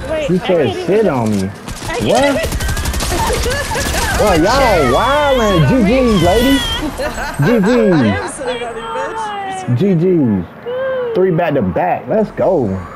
Wait, You said sit on me. What? Well, y'all wildin'. GG's, ladies. I GG's. am sitting on you, bitch. GG's. 3 back to back. Let's go.